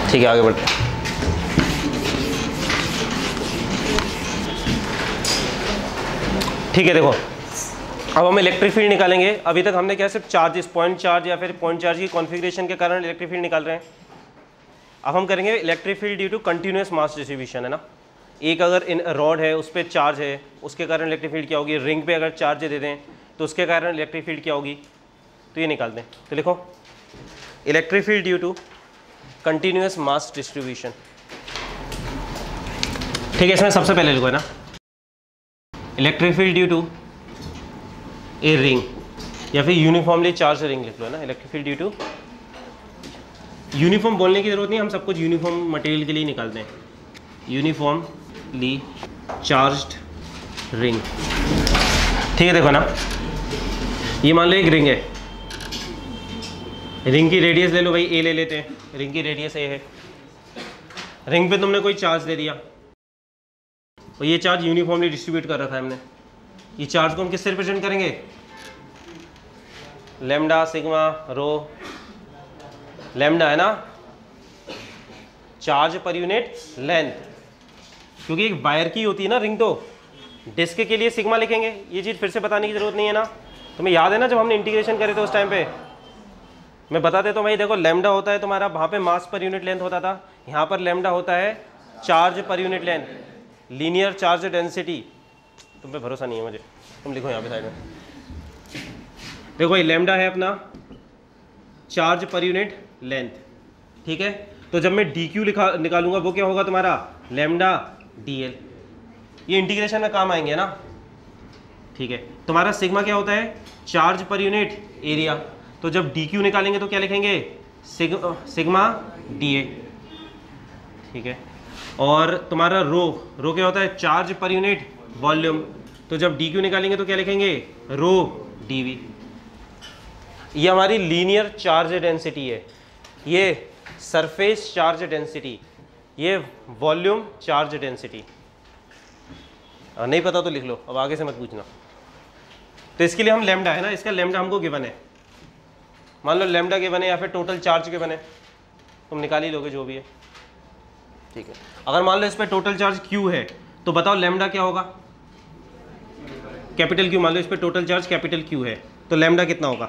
ठीक है, आगे बढ़ते हैं। ठीक है, देखो अब हम इलेक्ट्रिक फील्ड निकालेंगे। अभी तक हमने क्या सिर्फ चार्जेस, पॉइंट चार्ज या फिर पॉइंट चार्ज की कॉन्फ़िगरेशन के कारण इलेक्ट्रिक फील्ड निकाल रहे हैं। अब हम करेंगे electric field due to continuous mass distribution, है ना। एक अगर इन रॉड है उस पर चार्ज है, उसके कारण इलेक्ट्रिक फील्ड क्या होगी। रिंग पे अगर चार्ज दे दें तो उसके कारण इलेक्ट्रिक फील्ड क्या होगी, तो ये निकाल दें। तो लिखो electric field due to continuous mass distribution. ठीक है, इसमें सबसे पहले लिखो, है ना, electric field due to a ring या फिर यूनिफॉर्मली चार्ज रिंग लिख लो, है ना। Electric field due to, uniform बोलने की जरूरत नहीं, हम सब कुछ यूनिफॉर्म मटेरियल के लिए निकालते हैं। यूनिफॉर्मली चार्ज्ड रिंग, ठीक है। देखो ना, ये मान लो एक रिंग है, रिंग की रेडियस ले लो भाई, ए ले लेते हैं। रिंग की रेडियस ए है, रिंग पे तुमने कोई चार्ज दे दिया और ये चार्ज यूनिफॉर्मली डिस्ट्रीब्यूट कर रखा है हमने। ये चार्ज को हम किससे रिप्रेजेंट करेंगे, लैम्डा, सिग्मा, रो। लैम्डा है ना चार्ज पर यूनिट लेंथ, क्योंकि एक वायर की होती है ना रिंग, तो डिस्क के लिए सिग्मा लिखेंगे। ये चीज़ फिर से बताने की जरूरत नहीं है ना, तुम्हें याद है ना जब हमने इंटीग्रेशन करे थे उस टाइम पे। मैं बता देता हूँ भाई, देखो लैम्डा होता है तुम्हारा, वहाँ पे मास पर यूनिट लेंथ होता था, यहाँ पर लैम्डा होता है charge per unit length, linear charge density. तुम पे भरोसा नहीं है मुझे, तुम लिखो यहाँ पे साइड में। देखो ये लैम्डा है अपना चार्ज पर यूनिट लेंथ, ठीक है। तो जब मैं dq निकालूंगा वो क्या होगा तुम्हारा, लैम्डा dl। ये इंटीग्रेशन में काम आएंगे ना, ठीक है। तुम्हारा सिग्मा क्या होता है, चार्ज पर यूनिट एरिया। तो जब dq निकालेंगे तो क्या लिखेंगे, सिग्मा dA, ठीक है। और तुम्हारा रो क्या होता है, चार्ज पर यूनिट वॉल्यूम। तो जब dq निकालेंगे तो क्या लिखेंगे, रो dV। ये हमारी लीनियर चार्ज डेंसिटी है, ये सरफेस चार्ज डेंसिटी, ये वॉल्यूम चार्ज डेंसिटी। नहीं पता तो लिख लो, अब आगे से मत पूछना। तो इसके लिए हम लैम्डा है ना, इसका लैम्डा हमको गिवन है। मान लो लैम्डा गिवन है या फिर टोटल चार्ज गिवन है, तुम निकाल ही लोगे जो भी है, ठीक है। अगर मान लो इस पर टोटल चार्ज Q है तो बताओ लैम्डा क्या होगा, कैपिटल Q। मान लो इस पर टोटल चार्ज कैपिटल Q है तो लैम्डा कितना होगा,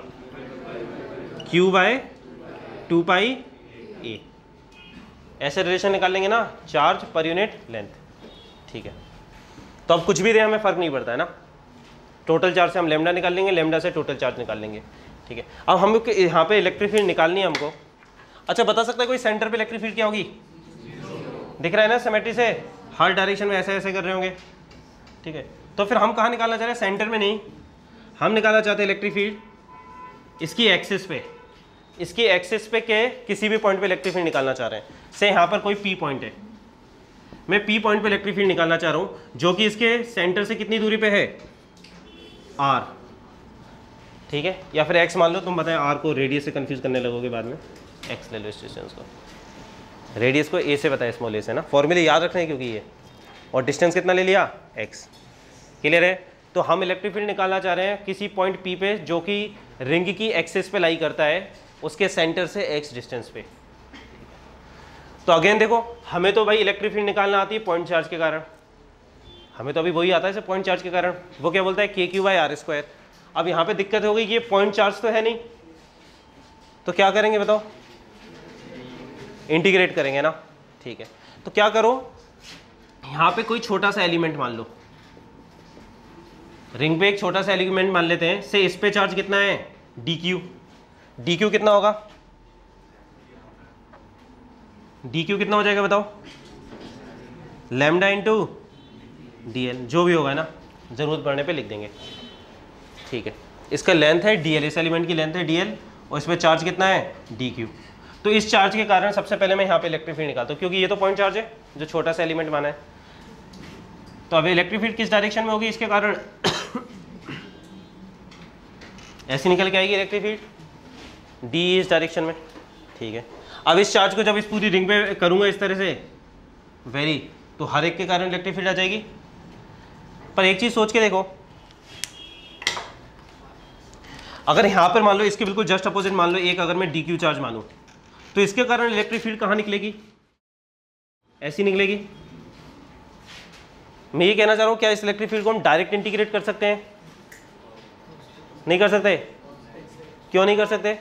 Q/2πA। ऐसे रिलेशन निकाल लेंगे ना, चार्ज पर यूनिट लेंथ, ठीक है। तो अब कुछ भी दे हमें फर्क नहीं पड़ता है ना, टोटल चार्ज से हम लैम्डा निकाल लेंगे, लैम्डा से टोटल चार्ज निकाल लेंगे, ठीक है। अब हम यहाँ पे इलेक्ट्रिक फील्ड निकालनी है हमको। अच्छा, बता सकता है कोई सेंटर पे इलेक्ट्रिक फील्ड क्या होगी, दिख रहा है ना सिमेट्री से, हर डायरेक्शन में ऐसे ऐसे कर रहे होंगे, ठीक है। तो फिर हम कहाँ निकालना चाह रहे हैं, सेंटर में नहीं, हम निकालना चाहते हैं इलेक्ट्रिक फील्ड इसकी एक्सिस पे, इसकी एक्सिस पे के किसी भी पॉइंट पे इलेक्ट्रिक फील्ड निकालना चाह रहे हैं। से यहाँ पर कोई P पॉइंट है, मैं P पॉइंट पे इलेक्ट्रिक फील्ड निकालना चाह रहा हूँ, जो कि इसके सेंटर से कितनी दूरी पे है, R, ठीक है। या फिर X मान लो, तुम बताएं, R को रेडियस से कंफ्यूज करने लगोगे बाद में, X ले लो इस डिस्टेंस को, रेडियस को A से बताए, स्मॉल a से ना, फॉर्मूले याद रखने क्योंकि ये, और डिस्टेंस कितना ले लिया, X। क्लियर है। तो हम इलेक्ट्रिक फील्ड निकालना चाह रहे हैं किसी पॉइंट P पे जो कि रिंग की एक्सिस पे लाई करता है, उसके सेंटर से X डिस्टेंस पे। तो अगेन देखो, हमें तो भाई इलेक्ट्रिक फील्ड निकालना आती है पॉइंट चार्ज के कारण, हमें तो अभी वही आता है पॉइंट चार्ज के कारण। वो क्या बोलता है, KQ/R²। अब यहाँ पे दिक्कत होगी कि ये पॉइंट चार्ज तो है नहीं, तो क्या करेंगे बताओ, इंटीग्रेट करेंगे ना, ठीक है। तो क्या करो, यहाँ पे कोई छोटा सा एलिमेंट मान लो, रिंग पे एक छोटा सा एलिमेंट मान लेते हैं। से इस पे चार्ज कितना है, dq कितना होगा, dq कितना हो जाएगा बताओ, लैम्डा इंटू dl, जो भी होगा ना, जरूरत पड़ने पे लिख देंगे, ठीक है। इसका लेंथ है dl, इस एलिमेंट की लेंथ है dl, और इस पे चार्ज कितना है, dq। तो इस चार्ज के कारण सबसे पहले मैं यहाँ पे इलेक्ट्रिक फील्ड निकालता हूँ, क्योंकि ये तो पॉइंट चार्ज है जो छोटा सा एलिमेंट माना है। तो अब इलेक्ट्रिक फील्ड किस डायरेक्शन में होगी इसके कारण, ऐसी निकल के आएगी इलेक्ट्रिक फील्ड, डी इस डायरेक्शन में, ठीक है। अब इस चार्ज को जब इस पूरी रिंग पे करूंगा इस तरह से वेरी, तो हर एक के कारण इलेक्ट्रिक फील्ड आ जाएगी। पर एक चीज सोच के देखो, अगर यहाँ पर मान लो इसके बिल्कुल जस्ट अपोजिट मान लो एक, अगर मैं डी क्यू चार्ज मानूं, तो इसके कारण इलेक्ट्रिक फील्ड कहाँ निकलेगी, ऐसी निकलेगी। मैं ये कहना चाह रहा हूँ क्या इस इलेक्ट्रिक फील्ड को हम डायरेक्ट इंटीग्रेट कर सकते हैं? नहीं कर सकते। क्यों नहीं कर सकते?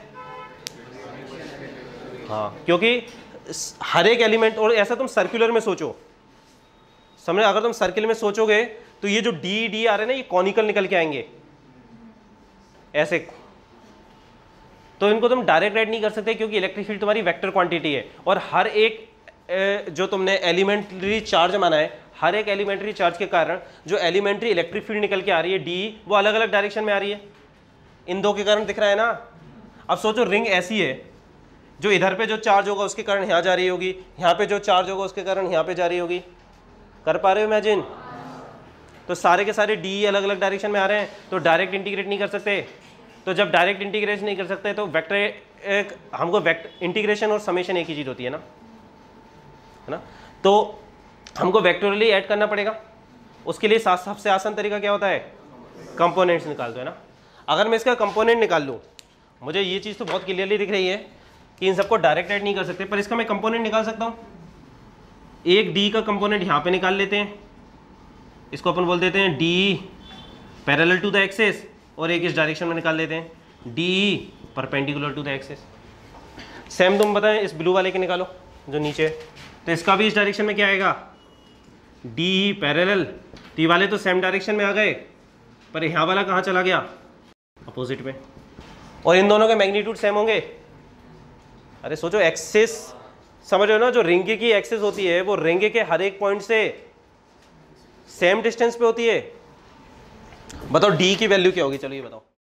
हाँ, क्योंकि हर एक एलिमेंट, और ऐसा तुम सर्कुलर में सोचो, समझे, अगर तुम सर्किल में सोचोगे तो ये जो डी डी आ रहे हैं ना, ये कॉनिकल निकल के आएंगे ऐसे, तो इनको तुम डायरेक्ट राइट नहीं कर सकते क्योंकि इलेक्ट्रिक फील्ड तुम्हारी वेक्टर क्वांटिटी है। और हर एक जो तुमने एलिमेंट्री चार्ज माना है, हर एक एलिमेंट्री चार्ज के कारण जो एलिमेंट्री इलेक्ट्रिक फील्ड निकल के आ रही है डी, वो अलग अलग डायरेक्शन में आ रही है। इन दो के कारण दिख रहा है ना। अब सोचो रिंग ऐसी है, जो इधर पे जो चार्ज होगा उसके कारण यहाँ जा रही होगी, यहाँ पे जो चार्ज होगा उसके कारण यहाँ पे जा रही होगी। कर पा रहे हो इमेजिन? तो सारे के सारे डी अलग अलग डायरेक्शन में आ रहे हैं, तो डायरेक्ट इंटीग्रेट नहीं कर सकते। तो जब डायरेक्ट इंटीग्रेशन नहीं कर सकते तो वेक्टर, हमको वेक्टर इंटीग्रेशन और समेशन एक ही चीज़ होती है ना, तो हमको वेक्टोरली ऐड करना पड़ेगा। उसके लिए सबसे आसान तरीका क्या होता है? कंपोनेंट्स निकाल दो, है ना। अगर मैं इसका कंपोनेंट निकाल लूँ, मुझे ये चीज़ तो बहुत क्लियरली दिख रही है कि इन सबको डायरेक्ट ऐड नहीं कर सकते, पर इसका मैं कंपोनेंट निकाल सकता हूँ। एक डी का कंपोनेंट यहाँ पे निकाल लेते हैं, इसको अपन बोल देते हैं d parallel to the axis, और एक इस डायरेक्शन में निकाल लेते हैं d perpendicular to the axis. Same तुम बताएं इस ब्लू वाले के निकालो जो नीचे, तो इसका भी इस डायरेक्शन में क्या आएगा? D parallel. तो ये वाले तो सेम डायरेक्शन में आ गए, पर यहाँ वाला कहाँ चला गया? अपोजिट में। और इन दोनों के मैग्नीट्यूड सेम होंगे। अरे सोचो, एक्सिस समझ रहे हो ना, जो रिंग की एक्सिस होती है वो रिंग के हर एक पॉइंट से सेम डिस्टेंस पे होती है। बताओ डी की वैल्यू क्या होगी? चलो ये बताओ,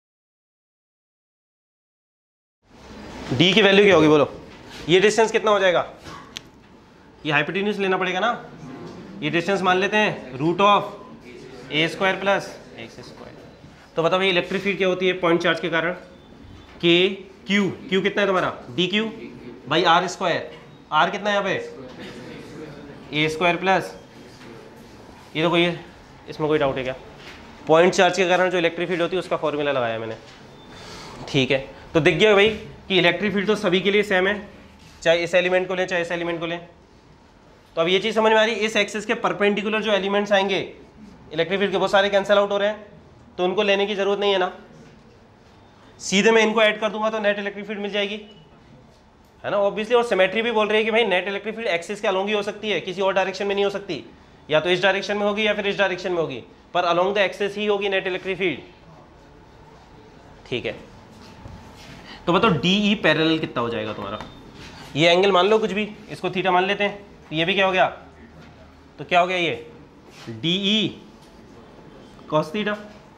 डी की वैल्यू क्या होगी बोलो। ये डिस्टेंस कितना हो जाएगा? ये हाइपोटेन्यूज लेना पड़ेगा ना। ये डिस्टेंस मान लेते हैं root of a square plus x square. तो बताओ भाई इलेक्ट्रिक फील्ड क्या होती है पॉइंट चार्ज के कारण? के क्यू, क्यू कितना है तुम्हारा? D q by r square. R कितना है यहाँ पे? ए स्क्वायर प्लस, ये तो कोई, इसमें कोई डाउट है क्या? पॉइंट चार्ज के कारण जो इलेक्ट्रिक फील्ड होती है उसका फॉर्मूला लगाया मैंने, ठीक है। तो दिख गया भाई कि इलेक्ट्रिक फील्ड तो सभी के लिए सेम है, चाहे इस एलिमेंट को लें चाहे इस एलिमेंट को लें। तो अब ये चीज़ समझ में आ रही है, इस एक्सिस के परपेंडिकुलर जो एलिमेंट्स आएंगे इलेक्ट्रिक फील्ड के, वो सारे कैंसिल आउट हो रहे हैं, तो उनको लेने की जरूरत नहीं है ना। सीधे मैं इनको ऐड कर दूंगा तो नेट इलेक्ट्रिक फील्ड मिल जाएगी, है ना, ऑब्वियसली। और सिमेट्री भी बोल रही है कि भाई नेट इलेक्ट्रिक फील्ड एक्सिस के अलोंग ही हो सकती है, किसी और डायरेक्शन में नहीं हो सकती। या तो इस डायरेक्शन में होगी या फिर इस डायरेक्शन में होगी, पर अलोंग द एक्सिस ही होगी नेट इलेक्ट्रिक फील्ड, ठीक है। तो बताओ डीई पैरेलल कितना हो जाएगा तुम्हारा? ये एंगल मान लो कुछ भी, इसको थीटा मान लेते हैं, तो ये भी क्या हो गया? तो क्या हो गया ये? D e cos theta,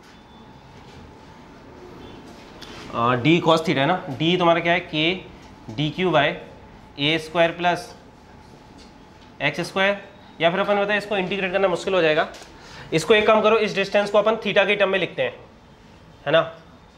d cos theta है ना। डी तुम्हारा क्या है? K d q by a square plus x square. या फिर अपन बताए इसको इंटीग्रेट करना मुश्किल हो जाएगा, इसको एक काम करो, इस डिस्टेंस को अपन थीटा के टर्म में लिखते हैं, है ना।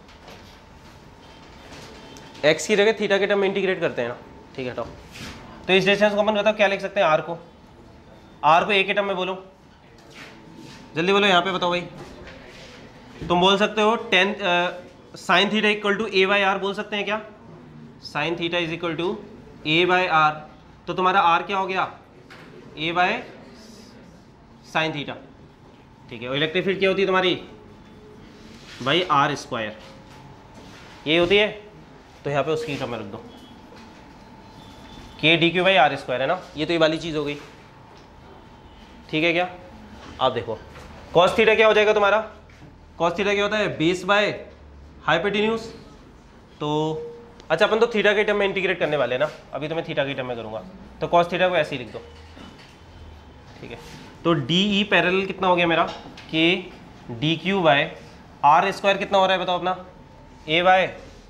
एक्स की जगह थीटा के टर्म में इंटीग्रेट करते हैं ना, ठीक है। तो इस डिस्टेंस को अपन बताओ क्या लिख सकते हैं? आर को, आर को ए के टर्म में बोलो, जल्दी बोलो। यहाँ पे बताओ भाई, तुम बोल सकते हो 10 sine theta equal to a by r बोल सकते हैं क्या? Sine theta is equal to a by r. तो तुम्हारा आर क्या हो गया? ए बाय साइन थीटा, ठीक है। और इलेक्ट्रिक फील्ड क्या होती है तुम्हारी? भाई आर स्क्वायर, ये होती है। तो यहाँ पे उसकी टर्म में रख दो, k d q by r square, है ना। ये तो ये वाली चीज़ हो गई, ठीक है क्या? आप देखो कॉस थीटा क्या हो जाएगा तुम्हारा? कॉस थीटा क्या होता है? Base by hypotenuse. तो अच्छा, अपन तो थीटा के टर्म में इंटीग्रेट करने वाले हैं ना, अभी तो मैं थीटा के टर्म में करूँगा। तो कॉस थीटा को ऐसे ही लिख दो, ठीक है। तो डी ई पैरेलल कितना हो गया मेरा? K d q by r square कितना हो रहा है बताओ अपना? ए बाय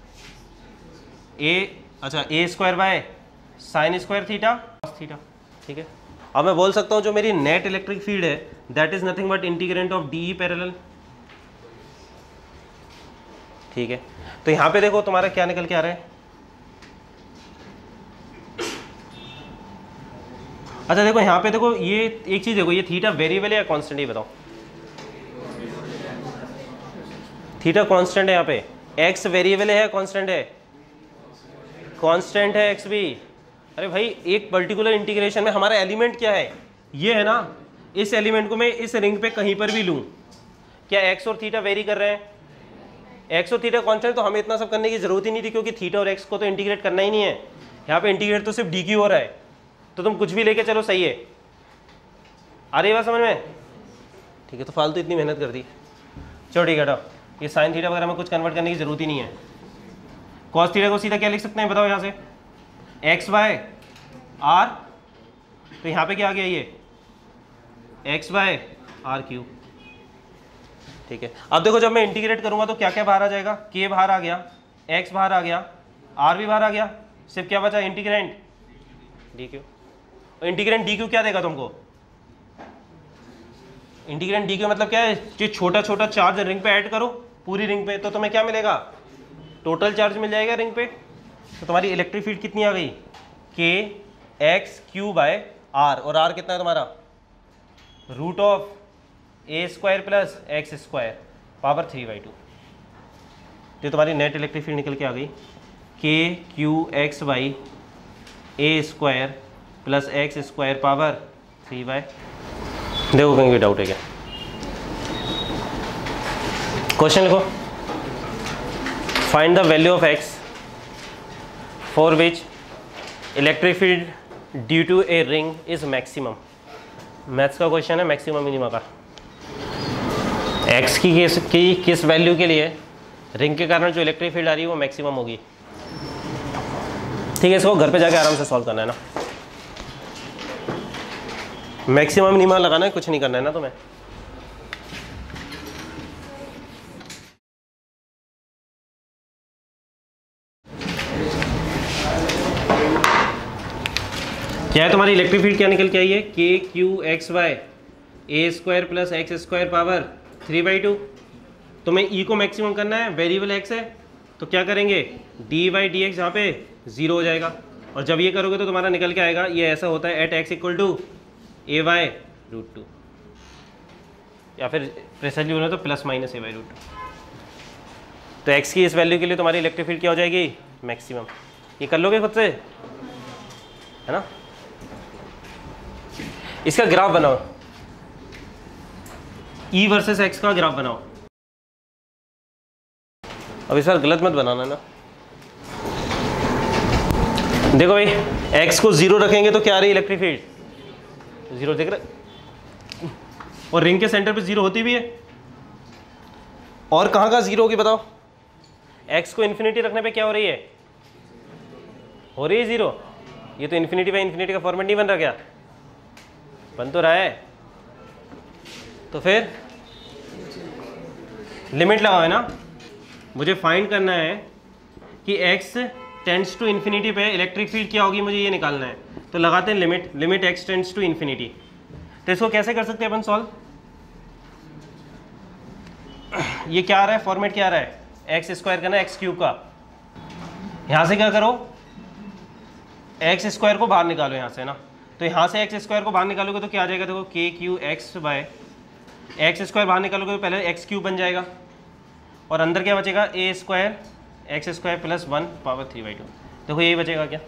ए, अच्छा a square by sine square theta cos theta, ठीक है। अब मैं बोल सकता हूँ जो मेरी नेट इलेक्ट्रिक फील्ड है that is nothing but integrand of d e parallel, ठीक है। तो यहाँ पे देखो तुम्हारा क्या निकल के आ रहा है? अच्छा देखो यहाँ पे देखो, ये एक चीज देखो, ये थीटा वेरिएबल है या कांस्टेंट है बताओ? थीटा कांस्टेंट है यहाँ पे। एक्स वेरिएबल है या कांस्टेंट है? कांस्टेंट है एक्स भी। अरे भाई एक पर्टिकुलर इंटीग्रेशन में हमारा एलिमेंट क्या है, ये है ना, इस एलिमेंट को मैं इस रिंग पे कहीं पर भी लूँ, क्या एक्स और थीटा वेरी कर रहे हैं, एक्स और थीटा कॉन्स्टेंट, तो हमें इतना सब करने की जरूरत ही नहीं थी क्योंकि थीटा और एक्स को तो इंटीग्रेट करना ही नहीं है, यहाँ पे इंटीग्रेट तो सिर्फ डी क्यू हो रहा है, तो तुम कुछ भी लेके चलो सही है। आ रही बात समझ में? ठीक है, तो फालतू इतनी मेहनत कर दी, चलो ठीक है हटाओ, ये साइन थीटा वगैरह में कुछ कन्वर्ट करने की जरूरत ही नहीं है। कॉस थीटा को सीधा क्या लिख सकते हैं बताओ, यहाँ से एक्स वाई आर, तो यहाँ पे क्या आ गया ये एक्स वाई आर क्यूब। ठीक है, अब देखो जब मैं इंटीग्रेट करूंगा तो क्या क्या बाहर आ जाएगा, के बाहर आ गया, एक्स बाहर आ गया, आर भी बाहर आ गया, सिर्फ क्या बचा integrand d q. Integrand d q क्या देगा तुमको, इंटीग्रेंट डी क्यू मतलब क्या है, जो छोटा छोटा चार्ज रिंग पे ऐड करो पूरी रिंग पे, तो तुम्हें क्या मिलेगा, टोटल चार्ज मिल जाएगा रिंग पे। तो तुम्हारी इलेक्ट्रिक फील्ड कितनी आ गई, k x q by r, और आर कितना है तुम्हारा root of a square plus x square power 3/2। तो तुम्हारी नेट इलेक्ट्रिक फील्ड निकल के आ गई k q x by a square plus x square power 3/। देखो कहीं भी डाउट है क्या, क्वेश्चन लिखो, find the value of x for which electric field due to a ring is maximum. Maths का क्वेश्चन है, मैक्सिमम मिनिमम का। X की किस वैल्यू के लिए रिंग के कारण जो इलेक्ट्रिक फील्ड आ रही है वो मैक्सिमम होगी। ठीक है, इसको घर पे जाके आराम से सॉल्व करना है ना, मैक्सिमम मिनिमम लगाना है, कुछ नहीं करना है ना तुम्हें। क्या है तुम्हारी इलेक्ट्रिक फील्ड, क्या निकल के आई है, k q x by a square plus x square power 3/2। तुम्हें ई को मैक्सिमम करना है, वेरिएबल एक्स है तो क्या करेंगे, डी वाई डी एक्स यहाँ पे 0 हो जाएगा, और जब ये करोगे तो तुम्हारा निकल के आएगा, ये ऐसा होता है at x equal to a by root 2, या फिर प्रेसरली बोलो तो plus minus a by root 2। तो एक्स की इस वैल्यू के लिए तुम्हारी इलेक्ट्रिक फील्ड क्या हो जाएगी, मैक्सिमम। ये कर लोगे खुद से, है ना। इसका ग्राफ बनाओ, ई वर्सेस एक्स का ग्राफ बनाओ। अब इस बार गलत मत बनाना ना। देखो भाई, एक्स को 0 रखेंगे तो क्या आ रही है इलेक्ट्रिक फील्ड, 0 देख रहे, और रिंग के सेंटर पे 0 होती भी है, और कहाँ का 0 होगी बताओ, एक्स को इन्फिनिटी रखने पे क्या हो रही है, हो रही है 0। ये तो इन्फिनिटी बाई इन्फिनिटी का फॉर्मेट नहीं बन रहा, क्या बन तो रहा है। तो फिर लिमिट लगाओ, है ना, मुझे फाइंड करना है कि x टेंड्स टू इन्फिनिटी पे इलेक्ट्रिक फील्ड क्या होगी, मुझे ये निकालना है। तो लगाते हैं limit, limit x tends to infinity. तो इसको कैसे कर सकते हैं अपन सॉल्व, ये क्या आ रहा है, फॉर्मेट क्या आ रहा है, एक्स स्क्वायर करना है एक्स क्यूब का, यहाँ से क्या करो, एक्स स्क्वायर को बाहर निकालो यहाँ से ना, तो यहाँ से एक्स स्क्वायर को बाहर निकालोगे तो क्या आ जाएगा, देखो k q x by x square बाहर निकालोगे तो पहले एक्स क्यूब बन जाएगा, और अंदर क्या बचेगा, a square x square plus 1 power 3/2। देखो यही बचेगा क्या,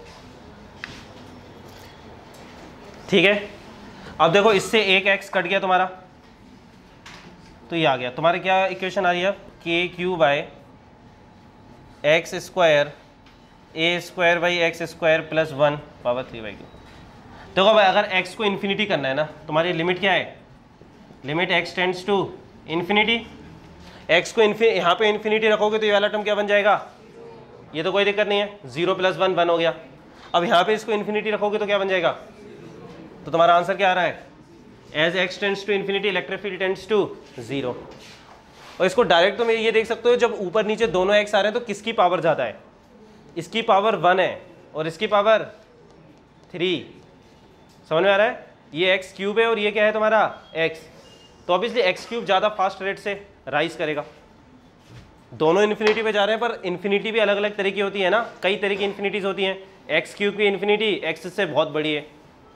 ठीक है। अब देखो इससे एक एक्स कट गया तुम्हारा, तो ये आ गया तुम्हारे, क्या इक्वेशन आ रही है, k q by x square a square by x square plus 1 power 3/2। देखो भाई, अगर x को इन्फिनिटी करना है ना, तुम्हारी लिमिट क्या है, limit x tends to infinity. x को यहाँ पे इन्फिनिटी रखोगे तो ये वाला टर्म क्या बन जाएगा, ये तो कोई दिक्कत नहीं है, 0 + 1 1 हो गया। अब यहाँ पे इसको इन्फिनिटी रखोगे तो क्या बन जाएगा, तो तुम्हारा आंसर क्या आ रहा है, as x tends to infinity electric field tends to 0। और इसको डायरेक्ट तुम ये देख सकते हो, जब ऊपर नीचे दोनों x आ रहे हैं तो किसकी पावर ज़्यादा है, इसकी पावर 1 है और इसकी पावर 3। समझ में आ रहा है, ये एक्स क्यूब है और ये क्या है तुम्हारा एक्स, तो ऑब्वियसली एक्स क्यूब ज़्यादा फास्ट रेट से राइज करेगा। दोनों इन्फिनिटी पे जा रहे हैं, पर इन्फिनिटी भी अलग अलग तरह की होती है ना, कई तरह की इन्फिनिटीज होती हैं। एक्स क्यूब की इन्फिनिटी एक्स से बहुत बड़ी है,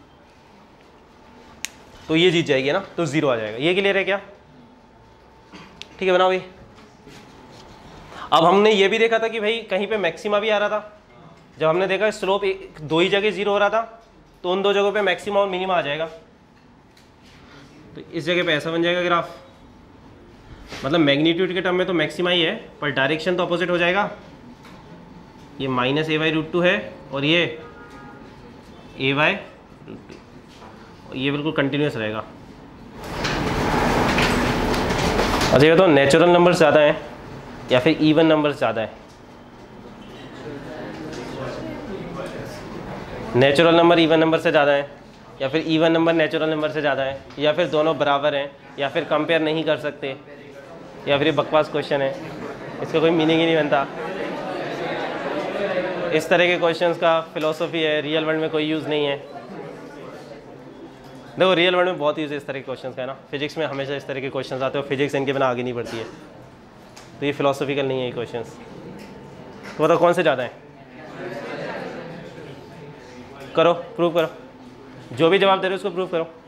तो ये जीत जाएगी ना, तो 0 आ जाएगा। ये क्लियर है क्या, ठीक है बनाओ भाई। अब हमने ये भी देखा था कि भाई कहीं पे मैक्सिमा भी आ रहा था, जब हमने देखा स्लोप दो ही जगह जीरो हो रहा था तो उन दो जगहों पे मैक्सिमम और मिनिमम आ जाएगा। तो इस जगह पे ऐसा बन जाएगा ग्राफ, मतलब मैग्नीट्यूड के टर्म में तो मैक्सिमा ही है पर डायरेक्शन तो अपोजिट हो जाएगा। ये माइनस a/√2 है और ये a/√2, ये बिल्कुल कंटिन्यूस रहेगा। अच्छा ये तो नेचुरल नंबर ज़्यादा हैं या फिर इवन नंबर ज़्यादा है? नेचुरल नंबर इवन नंबर से ज़्यादा है या फिर इवन नंबर नेचुरल नंबर से ज़्यादा है या फिर दोनों बराबर हैं या फिर कंपेयर नहीं कर सकते या फिर ये बकवास क्वेश्चन है, इसका कोई मीनिंग ही नहीं बनता। इस तरह के क्वेश्चंस का फिलॉसफी है, रियल वर्ल्ड में कोई यूज़ नहीं है। देखो रियल वर्ल्ड में बहुत यूज़ है इस तरह के क्वेश्चंस का है ना, फिजिक्स में हमेशा इस तरह के क्वेश्चंस आते हैं और फिजिक्स इनके बिना आगे नहीं बढ़ती है, तो ये फिलोसॉफिकल नहीं है ये क्वेश्चंस। तो बताओ कौन से ज़्यादा हैं? करो, प्रूव करो, जो भी जवाब दे रहे हो उसको प्रूव करो।